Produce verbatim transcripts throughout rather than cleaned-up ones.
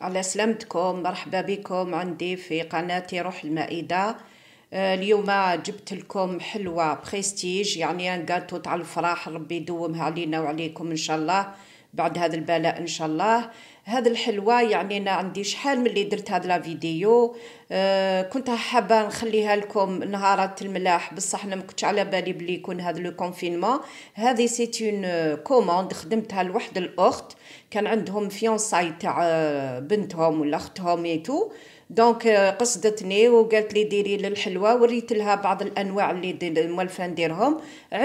على سلامتكم، مرحبا بكم عندي في قناتي روح المائدة. آه، اليوم جبت لكم حلوة بريستيج، يعني جاتو تاع الفراح، ربي يدومها علينا وعليكم ان شاء الله بعد هذا البلاء ان شاء الله. هذه الحلوة يعني انا عندي شحال من اللي درت هذا لا فيديو. آه كنت حابة نخليها لكم نهارات الملاح، بصح انا ما كنتش على بالي بلي يكون هذا لو كونفينمون. هذه سيت اون كوموند خدمتها لواحد الاخت، كان عندهم فيونساي تاع بنتهم ولا اختهم ايتو. دونك قصدتني وقالت لي ديري للحلوه، وريت لها بعض الانواع اللي موالفه نديرهم،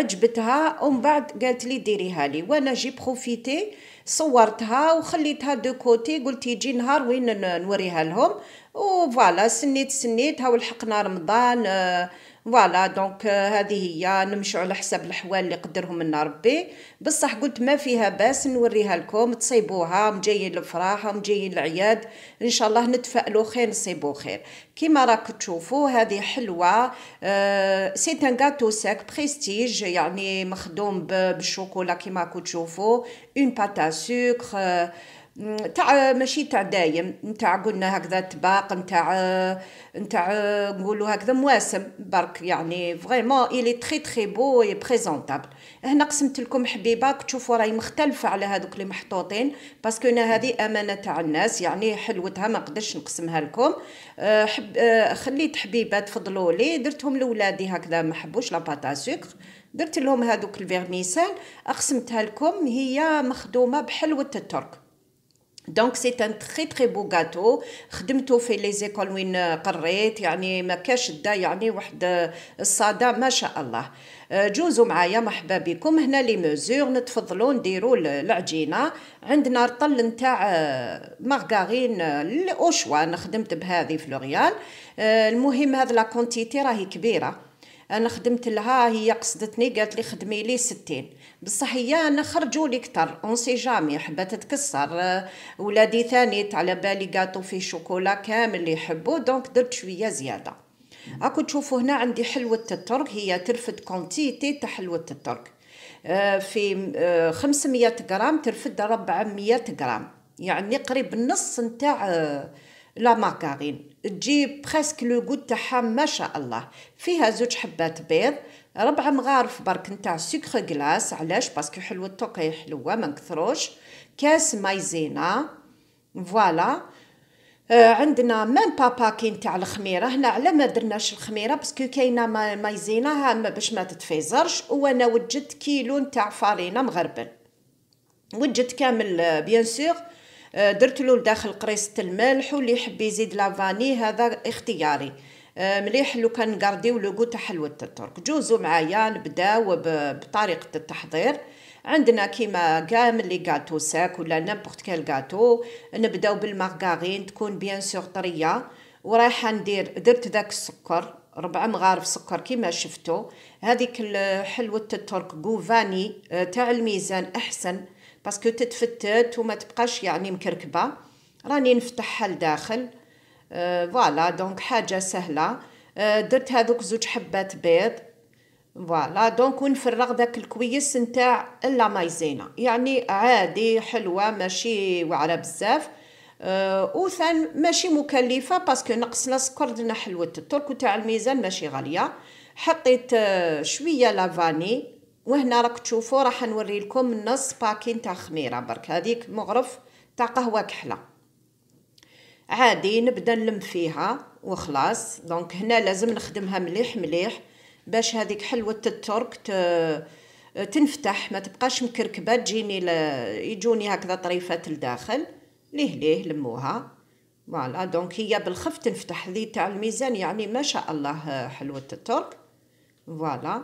عجبتها ومن بعد قالت لي ديريها لي، وانا جي بروفيتي صورتها وخليتها دو كوتي، قلت يجي نهار وين نوريها لهم. وفوالا سنيت سنيت هاو لحقنا رمضان. فوالا دونك هذه هي، نمشي على حساب الحوال اللي قدرهم لنا ربي. بصح قلت ما فيها باس نوريها لكم تصيبوها، مجايين الفراح مجايين العياد ان شاء الله نتفائلوا خير نصيبوا خير. كيما راك تشوفوا هذه حلوه. آه سي ان غاتو ساك بريستيج، يعني مخدوم بالشوكولا كيما راكم تشوفوا، اون باتا سكر. آه نتاع ماشي تاع دايم، نتاع قلنا هكذا طباق، نتاع نتاع نقولوا هكذا مواسم برك، يعني فريمون الي تري تري بو اي بريزونطابل. هنا قسمت لكم حبيبه تشوفوا راهي مختلفه على هذوك اللي محطوطين، باسكو انا هذه امانه تاع الناس، يعني حلوتها ما نقدرش نقسمها لكم. أه حب أه خليت حبيبه تفضلوا لي، درتهم لولادي هكذا ما حبوش لا باتا سكر، درت لهم هذوك الفيرميسال، اقسمتها لكم. هي مخدومه بحلوه الترك. دونك سي ان تري تري بو غاتو، خدمته في لي زيكول وين قريت، يعني ما كاش دا يعني واحد الصاده ما شاء الله. جوزوا معايا مرحبا بكم. هنا لي ميزور نتفضلوا نديروا العجينه. عندنا رطل نتاع مارغارين الاوشوا، انا خدمت بهذه فلوريال. المهم هذا لا كونتيتي راهي كبيره، انا خدمت لها، هي قصدتني قالت لي خدمي لي ستين، بصح هي انا خرجوا لي كتر اون سي جامي حبات تتكسر. ولادي ثاني على بالي قاطو فيه شوكولا كامل اللي يحبوا، دونك درت شويه زياده. راكم تشوفوا هنا عندي حلوه الترك، هي ترفد كونتيتي تاع حلوه الترك. في خمسمية غرام ترفد أربعمية غرام، يعني قريب النص نتاع لا مارغارين، تجي بريسك لو غو تاعها ما شاء الله. فيها زوج حبات بيض، ربع مغارف برك نتاع سكر غلاس، علاش باسكو حلوه التوقي حلوه ما نكثروش. كاس مايزينا فوالا. آه عندنا مام باباكين تاع الخميره، هنا على ما درناش الخميره باسكو كاينه مايزينا باش ما تتفيزرش، وانا وجدت كيلو نتاع فارينه مغربل، وجدت كامل بيان سور. درت له لداخل قريصه الملح، واللي يحب يزيد لافاني هذا اختياري. مليح لو كان نقارديو لو غو تاع حلوه الترك. جوزوا معايا نبداو بطريقه التحضير. عندنا كيما كامل لي غاتو ساك ولا نيمبورط كال غاتو، نبداو بالمارغارين تكون بيان سور طريه، ورايحه ندير درت ذاك السكر ربع مغارف سكر كيما شفتوا. هذيك حلوه الترك غوفاني تاع الميزان احسن، باسكو تتفتت وما تبقاش يعني مكركبه. راني نفتحها لداخل. فوالا أه دونك حاجه سهله. أه درت هذوك زوج حبات بيض. فوالا دونك ونفرغ داك الكويس نتاع لا مايزينا، يعني عادي حلوه ماشي واعره بزاف. أه وثان ماشي مكلفه باسكو نقصنا سكر، درنا حلوه الترك وتاع الميزان ماشي غاليه. حطيت أه شويه لافاني، وهنا راك تشوفوا راح نوري لكم نص باكين تاع خميره برك، هذيك مغرف تاع قهوه كحله. عادي نبدا نلم فيها وخلاص. دونك هنا لازم نخدمها مليح مليح باش هذيك حلوه الترك تنفتح، ما تبقاش مكركبه، تجيني يجوني هكذا طريفات لداخل. ليه ليه لموها. فوالا دونك هي بالخف تنفتح، ذي تاع الميزان يعني ما شاء الله حلوه الترك. فوالا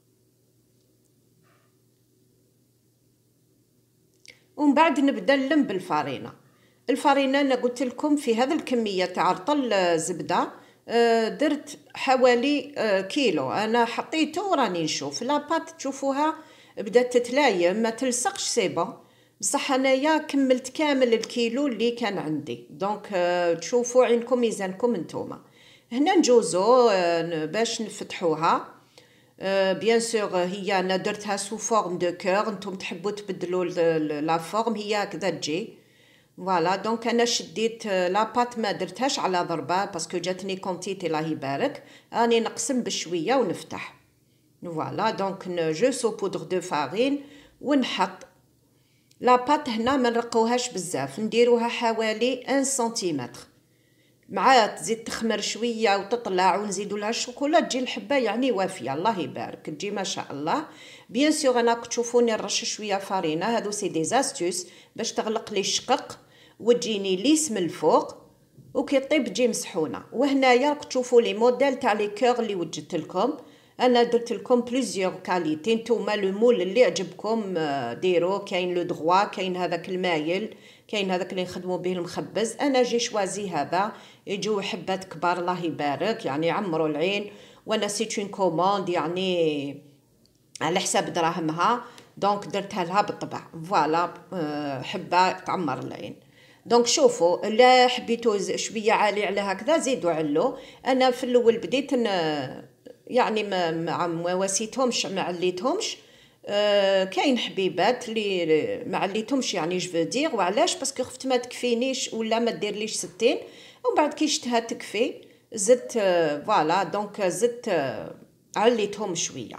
ومن بعد نبدا نلم بالفارينه. الفارينه انا قلت لكم في هذا الكميه تاع رطل زبده درت حوالي كيلو، انا حطيته وراني نشوف لاباط تشوفوها بدات تتلايم ما تلصقش سيبا، بصح انايا كملت كامل الكيلو اللي كان عندي. دونك تشوفوا عينكم ميزانكم نتوما. هنا نجوزو باش نفتحوها. بيان سور هي انا درتها سو فورم دو كور، نتوما تحبوا تبدلوا لا فورم هي هكذا تجي. فوالا دونك انا شديت لاباط ما درتهاش على ضربه باسكو جاتني كونتيتي الله يبارك، راني نقسم بشويه ونفتح. فوالا دونك جو سو بودر دو فارين ونحط لاباط. هنا ما نرقوهاش بزاف، نديروها حوالي واحد سنتيمتر، مع تزيد تخمر شويه وتطلع ونزيدوا لها الشوكولا تجي الحبه يعني وافيه الله يبارك، تجي ما شاء الله. بيان سور انا تشوفوني نرش شويه فارينه، هادو سي دي زاستوس باش تغلق لي الشقق وتجيني ليس من الفوق وكي طيب تجي مسحونه. وهنايا راك تشوفوا لي موديل تاع لي كور اللي وجدت لكم، انا درت لكم بليزيور كاليتي، نتوما لو مول اللي عجبكم ديرو. كاين لو دروا، كاين هذاك المايل، كاين هذاك اللي نخدموا به المخبز. انا جي شوازي هذا، يجوا حبات كبار الله يبارك يعني يعمروا العين، وانا سيت اون كوموند يعني على حساب دراهمها، دونك درتها لها بالطبع. فوالا حبه تعمر العين. دونك شوفوا لا حبيتو شويه عالي على هكذا زيدوا علو. انا في الاول بديت يعني ما ما واسيتهمش ما عليتهمش. أه كاين حبيبات اللي ما عليتهمش يعني جو دير، وعلاش؟ باسكو خفت ما تكفينيش ولا ما ديرليش ستين، ومن بعد كي شفتها تكفي زدت. فوالا دونك زدت عليتهم شويه.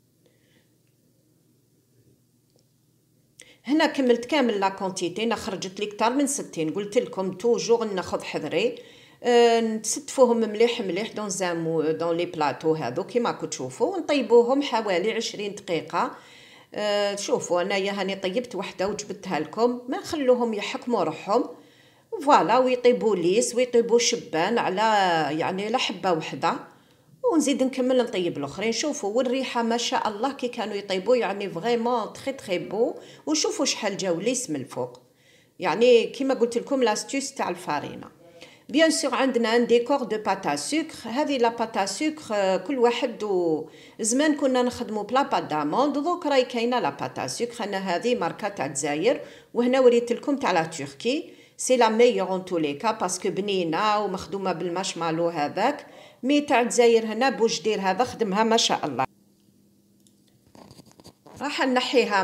هنا كملت كامل لا كونتيتي، انا خرجت لي كتر من ستين. قلت لكم توجور ناخذ حذري، أه نستفوهم مليح مليح دون زامو دون لي بلاطو هذو كيما راكم تشوفوا، ونطيبوهم حوالي عشرين دقيقه. أه شوفوا انايا هاني طيبت وحده وجبتها لكم، ما نخلوهم يحكموا روحهم. فوالا ويطيبوا ليس ويطيبوا شبان على يعني على حبه وحده، ونزيد نكمل نطيب الاخرين. شوفوا والريحه ما شاء الله كي كانوا يطيبوا يعني فريمون تري تري بو. وشوفوا شحال جاو ليس من الفوق، يعني كيما قلت لكم لاستيوس تاع الفارينه. بيان سور عندنا ان ديكور دو باتا سكر. هذه لا باتا سكر كل واحد و زمان كنا نخدموا بلا بات داموند، دوك راهي كاينه لا باتا سكر. انا هذه ماركه تاع الجزائر، وهنا وريت لكم تاع لا تركي. سي لا ميور اون تو لي كا باسكو بنينه ومخدومه بالمارشمالو هذاك. مي تاع الجزائر هنا بوجدير هذا خدمها ما شاء الله. راح نحيها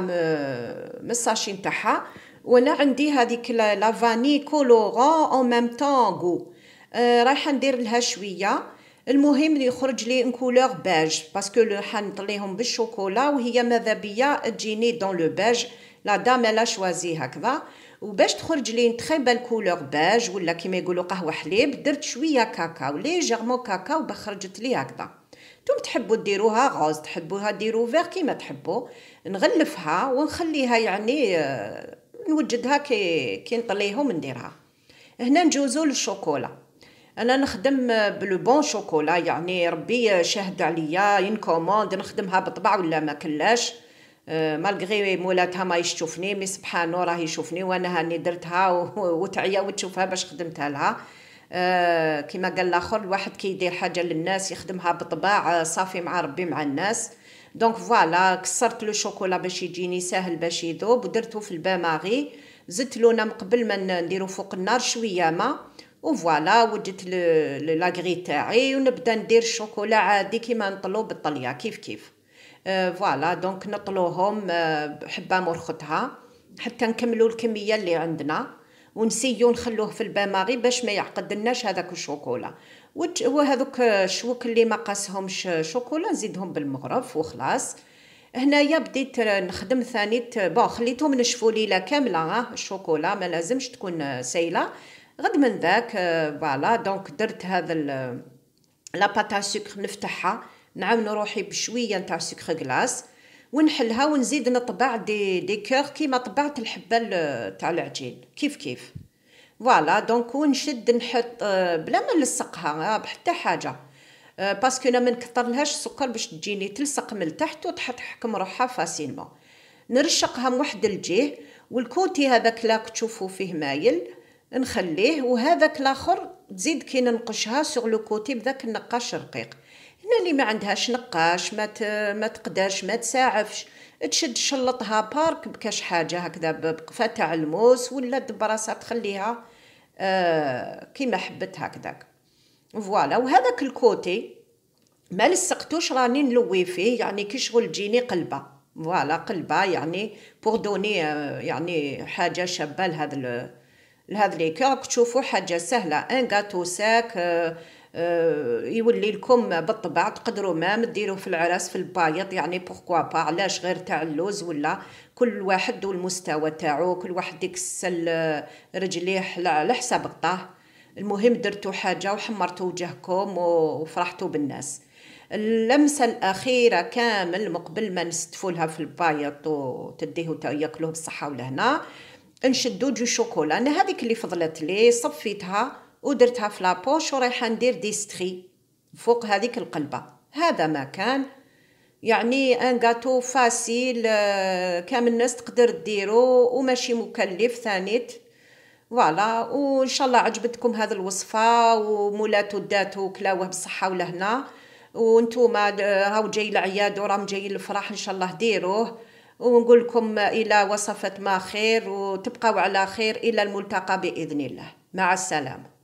من الساشي نتاعها. وانا عندي هذيك لا فاني كولورون اون ميم طون غو، رايحه ندير لها شويه. المهم يخرج لي ان كولور باج باسكو راح نطليهم بالشوكولا، وهي ماذا بيا تجيني دون لو باج. لا دام لا شوازي هكذا، وباش تخرج لي تري بال كولور باج ولا كيما يقولوا قهوه حليب، درت شويه كاكاو ليجيرمون كاكاو بخرجت لي هكذا. نتوما تحبوا ديروها غوز، تحبوها ديرو فيغ كيما تحبوا. نغلفها ونخليها يعني نوجدها كي كي نطليهم نديرها. هنا نجوزو للشوكولا. انا نخدم بلو بون شوكولا، يعني ربي شاهد عليا ين كوموند نخدمها بطبع ولا ما كلاش. أه مالغري مولاتها ما يشوفني، مي سبحانه راه يشوفني وانا هاني درتها وتعيا وتشوفها باش خدمتها لها. أه كيما قال الاخر الواحد كي يدير حاجه للناس يخدمها بطباع صافي مع ربي مع الناس. دونك فوالا كسرت لو شوكولا باش يجيني ساهل باش يذوب، ودرته في الباماغي. زدت لونا من قبل ما نديرو فوق النار شويه ما، وفوالا وجدت لاغري تاعي ونبدا ندير الشوكولا عادي كيما نطلو بالطليه كيف كيف. أه فوالا دونك نطلوهم أه حبه مرختها حتى نكملوا الكميه اللي عندنا، ونسيو نخلوه في الباماغي باش ما يعقدلناش هذاك الشوكولا. وهذوك الشوك اللي ما قاسهمش شوكولا نزيدهم بالمغرف وخلاص. هنايا بديت نخدم ثاني بون خليتهم نشفوا ليله كامله الشوكولا، ما لازمش تكون سايله. غد من ذاك فوالا دونك درت هذا لا باتا سكر نفتحها، نعاون روحي بشويه نتاع سكر غلاس ونحلها، ونزيد نطبع دي دي كور كيما طبعت الحبه تاع العجين كيف كيف. فوالا دونك ونشد نحط بلا ما نلصقها بحتى حاجه، باسكو انا ما نكثرلهاش السكر باش تجيني تلصق من تحت وتحكم روحها فاسيلمون. نرشقها من واحد الجهه، والكوتي هذاك لا تشوفوا فيه مايل نخليه، وهذاك الاخر تزيد كي ننقشها سوغ لو كوتي بذاك النقاش رقيق. هنا اللي ما عندهاش نقاش ما ما تقدرش ما تساعفش تشد شلطها بارك بكاش حاجه هكذا بقفه تاع الموس ولا دبراسه تخليها آه كيما حبت هكذاك. فوالا وهذاك الكوتي ما لصقتوش راني نلوي فيه، يعني كي شغل تجيني قلبه. فوالا قلبه يعني بور دوني يعني حاجه شابه لهذا لهذا ليك راك تشوفوا حاجه سهله، ان غاتو ساك آه، آه، يولي لكم بالطبع تقدروا ما ديروه في العراس في البايض، يعني بوركوا با، علاش غير تاع اللوز، ولا كل واحد والمستوى تاعو، كل واحد يكسل آه، رجليه على حساب غطاه. المهم درتوا حاجه وحمرتوا وجهكم وفرحتوا بالناس. اللمسه الاخيره كامل مقبل ما نستفوا لها في البايض وتديه وتاكلوه بالصحه والهنا، نشدو جو شوكولا. انا هذيك اللي فضلت لي صفيتها ودرتها في لابوش ورايحه ندير ديستري فوق هذيك القلبه. هذا ما كان يعني ان غاتو فاسيل، آه، كامل الناس تقدر ديرو وماشي مكلف ثانيت. فوالا، وان شاء الله عجبتكم هذه الوصفه ومولاتو داتو كلاوه بالصحه والهنا. وانتوما راهو جاي العياد وراهم جايين الفرح، ان شاء الله ديروه. ونقول لكم الى وصفه ما خير، وتبقوا على خير الى الملتقى باذن الله. مع السلامه.